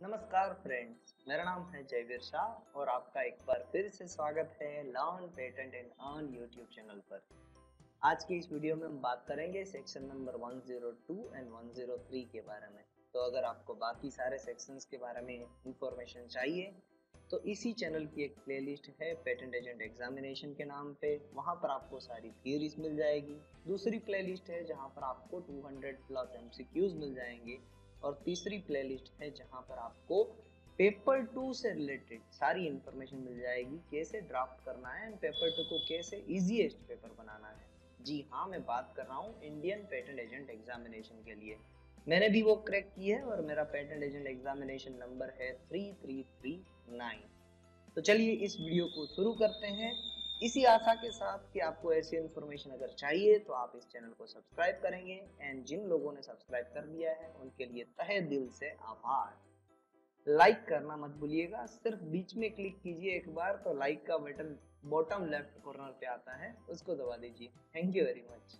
नमस्कार फ्रेंड्स, मेरा नाम है जयवीर शाह और आपका एक बार फिर से स्वागत है learn patent and earn YouTube channel पर। आज की इस वीडियो में हम बात करेंगे सेक्शन नंबर 102 एंड 103 के बारे में। तो अगर आपको बाकी सारे सेक्शंस के बारे में इंफॉर्मेशन चाहिए तो इसी चैनल की एक प्लेलिस्ट है पेटेंट एजेंट एग्जामिनेशन के नाम पे, वहाँ पर आपको सारी थियरीज मिल जाएगी। दूसरी प्लेलिस्ट है जहाँ पर आपको 200 प्लस MCQs मिल जाएंगे और तीसरी प्लेलिस्ट है जहाँ पर आपको पेपर 2 से रिलेटेड सारी इंफॉर्मेशन मिल जाएगी, कैसे ड्राफ्ट करना है एंड पेपर 2 को कैसे इजीएस्ट पेपर बनाना है। जी हाँ, मैं बात कर रहा हूँ इंडियन पेटेंट एजेंट एग्जामिनेशन के लिए। मैंने भी वो क्रैक की है और मेरा पेटेंट एजेंट एग्जामिनेशन नंबर है 3339। तो चलिए इस वीडियो को शुरू करते हैं, इसी आशा के साथ कि आपको ऐसी इन्फॉर्मेशन अगर चाहिए तो आप इस चैनल को सब्सक्राइब करेंगे एंड जिन लोगों ने सब्सक्राइब कर दिया है उनके लिए तहे दिल से आभार। लाइक करना मत भूलिएगा, सिर्फ बीच में क्लिक कीजिए एक बार तो लाइक का बटन बॉटम लेफ्ट कॉर्नर पे आता है, उसको दबा दीजिए। Thank you very much.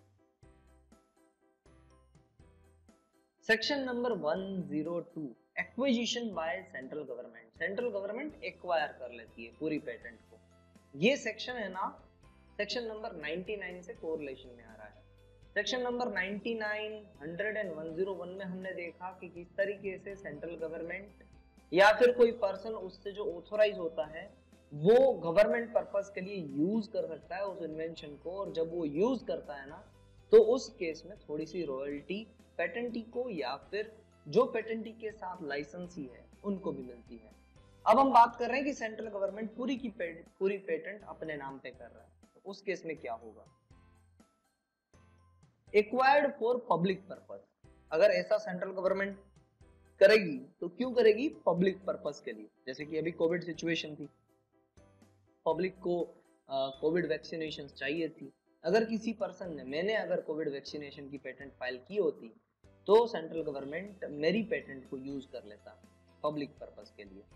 Section number 102 acquisition by central government. Central government acquire कर लेती है पूरी पेटेंट को। ये सेक्शन है ना, सेक्शन नंबर 99 से कोरिलेशन में आ रहा है। सेक्शन नंबर 99, 100 एंड 101 में हमने देखा कि किस तरीके से सेंट्रल गवर्नमेंट या फिर कोई पर्सन उससे जो ऑथोराइज होता है वो गवर्नमेंट पर्पस के लिए यूज कर सकता है उस इन्वेंशन को, और जब वो यूज करता है ना तो उस केस में थोड़ी सी रॉयल्टी पेटेंटी को या फिर जो पेटेंटी के साथ लाइसेंसी है उनको भी मिलती है। अब हम बात कर रहे हैं कि सेंट्रल गवर्नमेंट पूरी पेटेंट अपने नाम पे कर रहा है, तो उस केस में क्या होगा? Acquired for public purpose. अगर ऐसा सेंट्रल गवर्नमेंट करेगी तो क्यों करेगी? पब्लिक पर्पस के लिए। जैसे कि अभी कोविड सिचुएशन थी, पब्लिक को कोविड वैक्सीनेशन चाहिए थी। अगर किसी पर्सन ने, मैंने अगर कोविड वैक्सीनेशन की पेटेंट फाइल की होती तो सेंट्रल गवर्नमेंट मेरी पेटेंट को यूज कर लेता पब्लिक पर्पस के लिए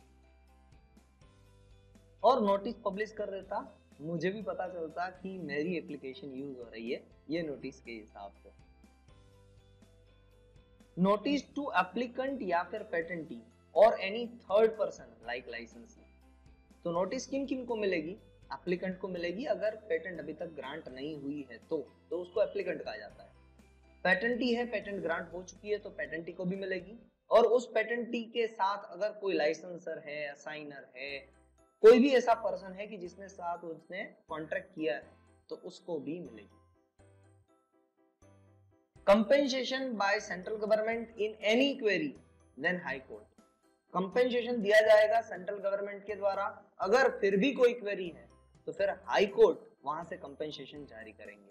और नोटिस पब्लिश कर देता। मुझे भी पता चलता कि मेरी एप्लीकेशन यूज हो रही है ये नोटिस के हिसाब से। नोटिस टू एप्लीकेंट या फिर पेटेंटी और एनी थर्ड पर्सन लाइक लाइसेंसी। तो नोटिस किन किन को मिलेगी? एप्लीकेंट को मिलेगी, अगर पेटेंट अभी तक ग्रांट नहीं हुई है तो उसको एप्लीकेंट कहा जाता है। पेटेंटी है, पेटेंट ग्रांट हो चुकी है तो पेटेंटी को भी मिलेगी, और उस पेटेंटी के साथ अगर कोई लाइसेंसर है, असाइनर है, कोई भी ऐसा पर्सन है कि जिसने साथ उसने कॉन्ट्रैक्ट किया है तो उसको भी मिलेगी। Compensation by central government in any query then high court. Compensation दिया जाएगा सेंट्रल गवर्नमेंट के द्वारा, अगर फिर भी कोई क्वेरी है तो फिर हाई कोर्ट वहां से कंपेंसेशन जारी करेंगे।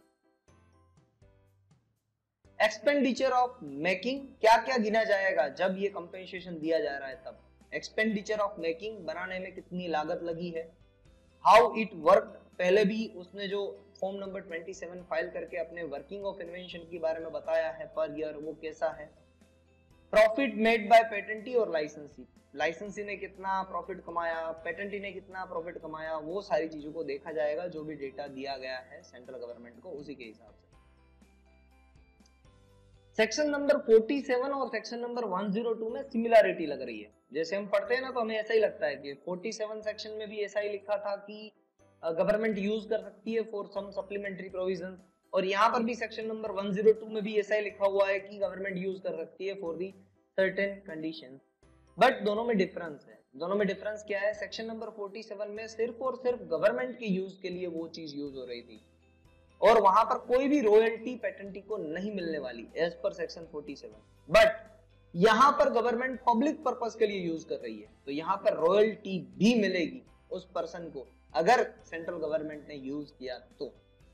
एक्सपेंडिचर ऑफ मेकिंग, क्या क्या गिना जाएगा जब ये कंपेंसेशन दिया जा रहा है तब? एक्सपेंडिचर ऑफ मेकिंग, बनाने में कितनी लागत लगी है। हाउ इट वर्क, पहले भी उसने जो फॉर्म नंबर 27 फाइल करके अपने वर्किंग ऑफ इन्वेंशन के बारे में बताया है पर ईयर, वो कैसा है। प्रॉफिट मेड बाय पेटेंटी और लाइसेंसी, लाइसेंसी ने कितना प्रॉफिट कमाया, पेटेंटी ने कितना प्रॉफिट कमाया, वो सारी चीजों को देखा जाएगा। जो भी डेटा दिया गया है सेंट्रल गवर्नमेंट को उसी के हिसाब से। सेक्शन नंबर 47 और सेक्शन नंबर 102 में सिमिलरिटी लग रही है। जैसे हम पढ़ते हैं ना तो हमें ऐसा ही लगता है कि 47 सेक्शन में भी ऐसा ही लिखा था कि गवर्नमेंट यूज कर सकती है फॉर सम सप्लीमेंट्री प्रोविजंस, और यहाँ पर भी सेक्शन नंबर 102 में भी ऐसा ही लिखा हुआ है कि गवर्नमेंट यूज कर सकती है for the certain conditions. But दोनों में डिफरेंस है। दोनों में डिफरेंस क्या है? सेक्शन नंबर 47 में सिर्फ और सिर्फ गवर्नमेंट के यूज के लिए वो चीज यूज हो रही थी और वहां पर कोई भी रॉयल्टी पेटेंटी को नहीं मिलने वाली एज पर सेक्शन 47। बट यहां पर गवर्नमेंट पब्लिक पर्पस के लिए यूज कर रही है तो यहां पर रॉयल्टी भी मिलेगी उस पर्सन को अगर सेंट्रल गवर्नमेंट ने यूज किया तो।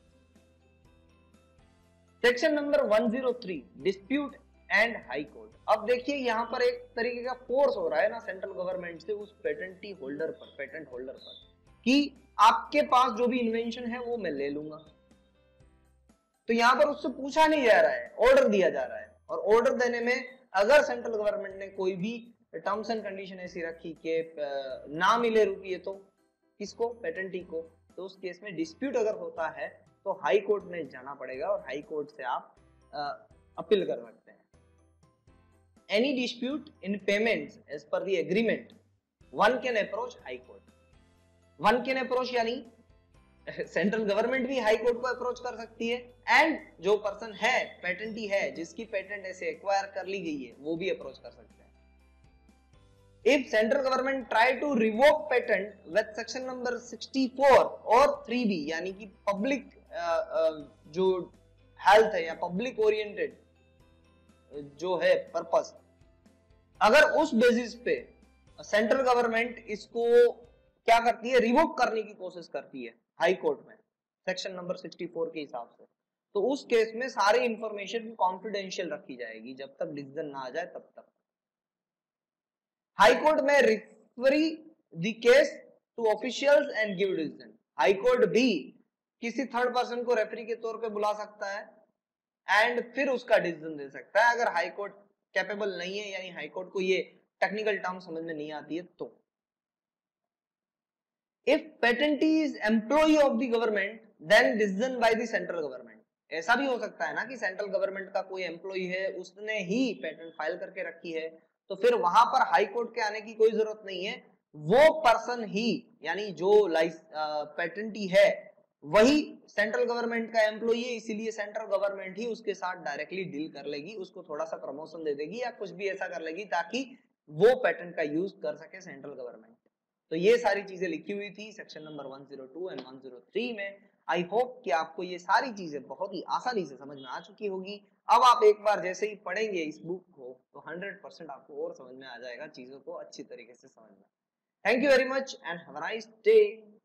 Section number 103 dispute and high court. अब देखिए यहां पर एक तरीके का फोर्स हो रहा है ना सेंट्रल गवर्नमेंट से उस पेटेंटी होल्डर पर, पेटेंट होल्डर पर, कि आपके पास जो भी इन्वेंशन है वो मैं ले लूंगा। तो यहां पर उससे पूछा नहीं जा रहा है, ऑर्डर दिया जा रहा है, और ऑर्डर देने में अगर सेंट्रल गवर्नमेंट ने कोई भी टर्म्स एंड कंडीशन ऐसी रखी कि ना मिले रुपये तो किसको? पेटेंटी को। तो उस केस में डिस्प्यूट अगर होता है तो हाई कोर्ट में जाना पड़ेगा और हाई कोर्ट से आप अपील कर सकते हैं। any dispute in payments as per the agreement, one can approach high court. One can approach यानी सेंट्रल गवर्नमेंट भी हाई कोर्ट को अप्रोच कर सकती है, एंड जो पर्सन है पेटेंटी है जिसकी पेटेंट ऐसे एक्वायर कर ली गई है वो भी अप्रोच कर सकते हैं। If central government try to revoke patent with section number 64 और 3B यानी कि पब्लिक जो हेल्थ है या पब्लिक ओरिएंटेड जो है पर्पस, अगर उस बेसिस पे सेंट्रल गवर्नमेंट इसको क्या करती है, रिवोक करने की कोशिश करती है हाई कोर्ट में सेक्शन नंबर 64 के हिसाब से, तो उस केस में सारी इंफॉर्मेशन कॉन्फिडेंशियल रखी जाएगी जब तक डिसीजन ना आ जाए तब तक। हाई कोर्ट में referee the case to officials and give decision. High court भी किसी थर्ड पर्सन को रेफरी के तौर पे बुला सकता है एंड फिर उसका डिसीजन दे सकता है, अगर हाई कोर्ट कैपेबल नहीं है, यानी हाई कोर्ट को ये टेक्निकल टर्म समझ में नहीं आती है तो। If patentee is employee of the government, then decision by the central government। ऐसा भी हो सकता है ना कि सेंट्रल गवर्नमेंट का कोई एम्प्लॉई है, उसने ही पेटेंट फाइल करके रखी है, तो फिर वहां पर हाई कोर्ट के आने की कोई जरूरत नहीं है, वो पर्सन ही यानी जो पेटेंटी है वही सेंट्रल गवर्नमेंट का एम्प्लॉई है, इसीलिए सेंट्रल गवर्नमेंट ही उसके साथ डायरेक्टली डील कर लेगी, उसको थोड़ा सा प्रमोशन दे देगी या कुछ भी ऐसा कर लेगी ताकि वो पेटेंट का यूज कर सके सेंट्रल गवर्नमेंट। तो ये सारी चीजें लिखी हुई थी सेक्शन नंबर 102 एंड 103 में। आई होप कि आपको ये सारी चीजें बहुत ही आसानी से समझ में आ चुकी होगी। अब आप एक बार जैसे ही पढ़ेंगे इस बुक को तो 100% आपको और समझ में आ जाएगा, चीजों को अच्छी तरीके से समझना। Thank you very much and have a nice day.